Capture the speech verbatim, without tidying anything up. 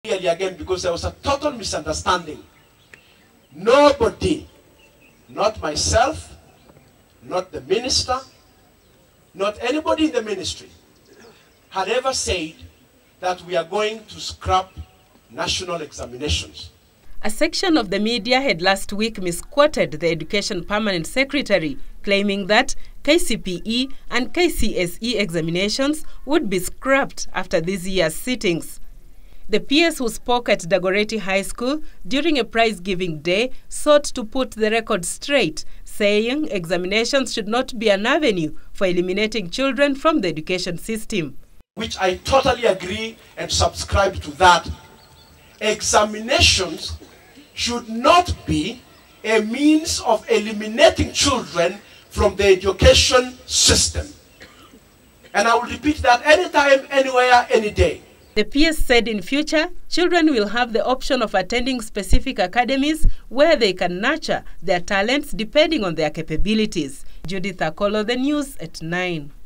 Clearly again, because there was a total misunderstanding. Nobody, not myself, not the minister, not anybody in the ministry, had ever said that we are going to scrap national examinations. A section of the media had last week misquoted the Education Permanent Secretary, claiming that K C P E and K C S E examinations would be scrapped after this year's sittings. The P S who spoke at Dagoretti High School during a prize-giving day sought to put the record straight, saying examinations should not be an avenue for eliminating children from the education system. Which I totally agree and subscribe to that. Examinations should not be a means of eliminating children from the education system. And I will repeat that anytime, anywhere, any day. The P S said in future, children will have the option of attending specific academies where they can nurture their talents depending on their capabilities. Judith Akolo, The News at nine.